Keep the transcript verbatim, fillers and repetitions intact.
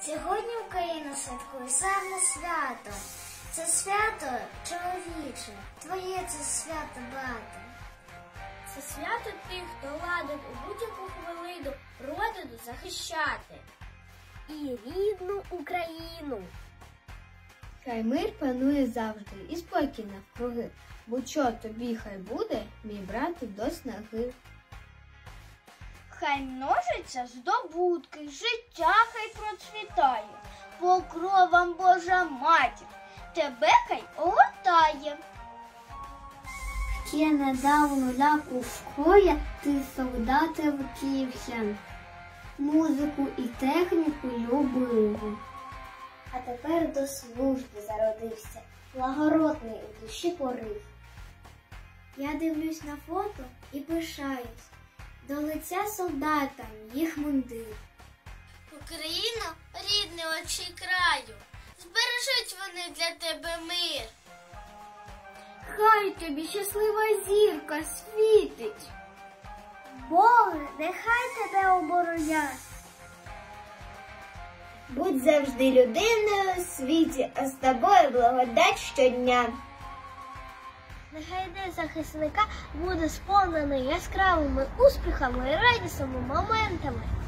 Сьогодні Україна святкує славне свято. Це свято чоловіче, твоє це свято, брате. Це свято тих, хто ладен у будь-яку хвилину родину захищати. І рідну Україну. Хай мир панує завжди і спокій навкруги, будь-що тобі хай буде, мій брате, до снаги. Хай множиться здобутки, життя хай процвітає, покровам Божа матір тебе хай огортає. Ще недавно ляку школя ти солдати вчився, музику і техніку любив. А тепер до служби зародився, благородний у душі порив. Я дивлюсь на фото і пишаюсь, до лиця солдатам їх мундир. Україно, рідний очі краю, збережуть вони для тебе мир. Хай тобі щаслива зірка світить. Боже, нехай тебе оборонять. Будь завжди людиною у світі, а з тобою благодать щодня. Нехай день захисника буде сповнений яскравими успіхами і радісними моментами.